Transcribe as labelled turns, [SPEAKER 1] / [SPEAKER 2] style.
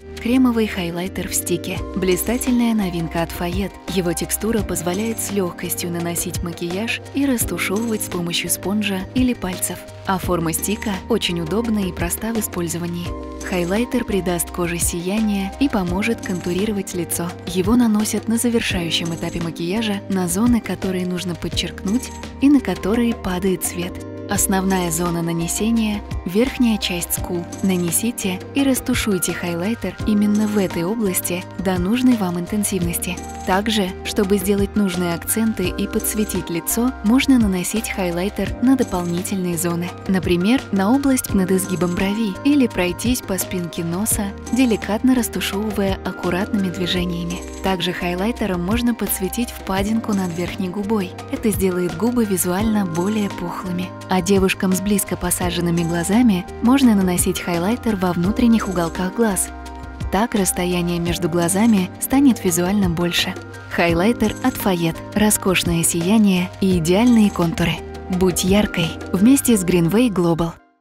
[SPEAKER 1] Кремовый хайлайтер в стике. Блистательная новинка от Fayette. Его текстура позволяет с легкостью наносить макияж и растушевывать с помощью спонжа или пальцев. А форма стика очень удобна и проста в использовании. Хайлайтер придаст коже сияние и поможет контурировать лицо. Его наносят на завершающем этапе макияжа на зоны, которые нужно подчеркнуть и на которые падает свет. Основная зона нанесения – верхняя часть скул. Нанесите и растушуйте хайлайтер именно в этой области до нужной вам интенсивности. Также, чтобы сделать нужные акценты и подсветить лицо, можно наносить хайлайтер на дополнительные зоны. Например, на область над изгибом брови или пройтись по спинке носа, деликатно растушевывая аккуратными движениями. Также хайлайтером можно подсветить впадинку над верхней губой. Это сделает губы визуально более пухлыми. А девушкам с близко посаженными глазами можно наносить хайлайтер во внутренних уголках глаз. Так расстояние между глазами станет визуально больше. Хайлайтер от Fayette. Роскошное сияние и идеальные контуры. Будь яркой вместе с Greenway Global.